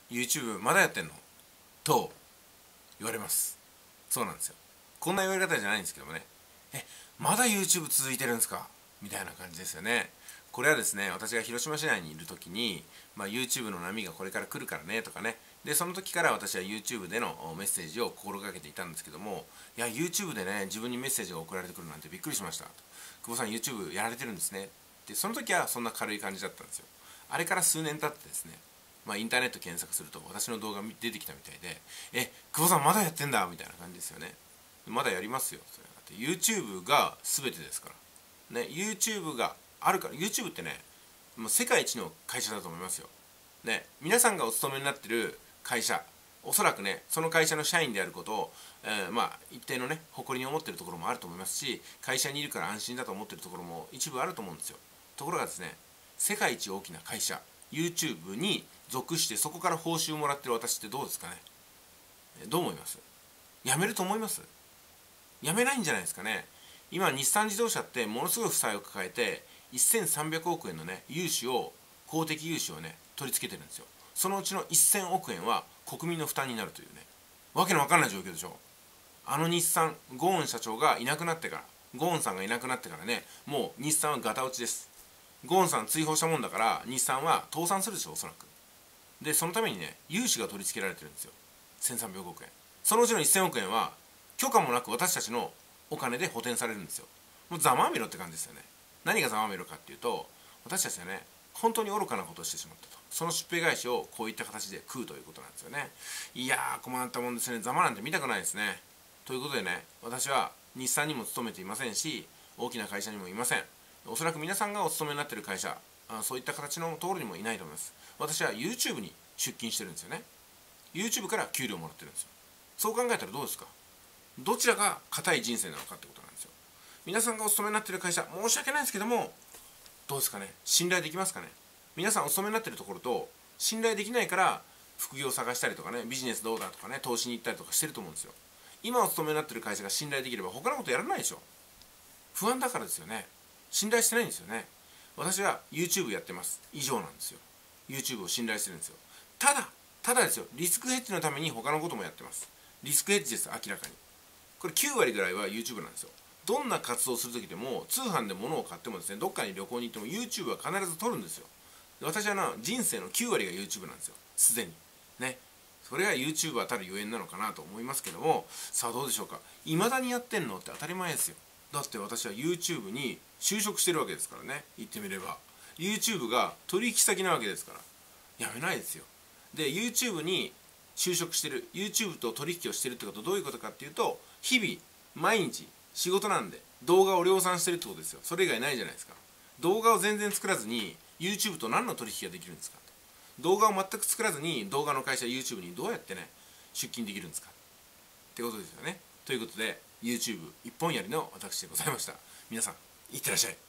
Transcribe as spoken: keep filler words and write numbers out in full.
YouTube まだやってんのと言われます。そうなんですよ。こんな言われ方じゃないんですけどもね、えまだ YouTube 続いてるんですかみたいな感じですよね。これはですね、私が広島市内にいる時に、まあ、YouTube の波がこれから来るからねとかね、でその時から私は YouTube でのメッセージを心がけていたんですけども、いや YouTube でね自分にメッセージが送られてくるなんてびっくりしましたと。久保さん YouTube やられてるんですねって、その時はそんな軽い感じだったんですよ。あれから数年経ってですね、まあ、インターネット検索すると私の動画出てきたみたいで、え久保さんまだやってんだみたいな感じですよね。まだやりますよ。それだって YouTube が全てですからね。 YouTube があるから。 YouTube ってね、もう世界一の会社だと思いますよ。ね、皆さんがお勤めになってる会社、おそらくねその会社の社員であることを、えー、まあ一定のね誇りに思ってるところもあると思いますし、会社にいるから安心だと思ってるところも一部あると思うんですよ。ところがですね、世界一大きな会社 YouTube に属してそこから報酬をもらってる私ってどうですかね。どう思います？辞めると思います？辞めないんじゃないですかね。今日産自動車ってものすごい負債を抱えてせんさんびゃくおくえんのね融資を、公的融資をね取り付けてるんですよ。そのうちのせんおくえんは国民の負担になるというね、わけのわかんない状況でしょ。あの日産ゴーン社長がいなくなってから、ゴーンさんがいなくなってからね、もう日産はガタ落ちです。ゴーンさん追放したもんだから日産は倒産するでしょ、おそらく。でそのためにね融資が取り付けられてるんですよ、せんさんびゃくおくえん。そのうちのせんおくえんは許可もなく私たちのお金で補填されるんですよ。もうざまあみろって感じですよね。何がざまあみろかっていうと、私たちはね本当に愚かなことをしてしまったと。そのしっぺ返しをこういった形で食うということなんですよね。いやー困ったもんですね。ざまなんて見たくないですね。ということでね、私は日産にも勤めていませんし、大きな会社にもいません。おそらく皆さんがお勤めになっている会社、あそういった形のところにもいないと思います。私は YouTube に出勤してるんですよね。 YouTube から給料もらってるんですよ。そう考えたらどうですか。どちらが固い人生なのかってことなんですよ。皆さんがお勤めになっている会社、申し訳ないですけども、どうですかね、信頼できますかね。皆さんお勤めになっているところと信頼できないから副業を探したりとかね、ビジネスどうだとかね、投資に行ったりとかしてると思うんですよ。今お勤めになっている会社が信頼できれば他のことやらないでしょ。不安だからですよね。信頼してないんですよね。私は YouTube やってます以上なんですよ。 YouTube を信頼してるんですよ。ただただですよ、リスクヘッジのために他のこともやってます。リスクヘッジです、明らかに。これきゅうわりぐらいは YouTube なんですよ。どんな活動をする時でも、通販で物を買ってもですね、どっかに旅行に行っても YouTube は必ず撮るんですよ。私はな、人生のきゅうわりが YouTube なんですよ、すでにね。それが YouTuber たるゆえんなのかなと思いますけども、さあどうでしょうか。いまだにやってんのって当たり前ですよ。だって私は YouTube に就職してるわけですからね。言ってみれば YouTube が取引先なわけですから、やめないですよ。で YouTube に就職してる、 YouTube と取引をしてるってことはどういうことかっていうと、日々毎日仕事なんで動画を量産してるってことですよ。それ以外ないじゃないですか。動画を全然作らずに YouTube と何の取引ができるんですか。動画を全く作らずに動画の会社 YouTube にどうやってね出勤できるんですかってことですよね。ということで YouTube 一本やりの私でございました。皆さんいってらっしゃい。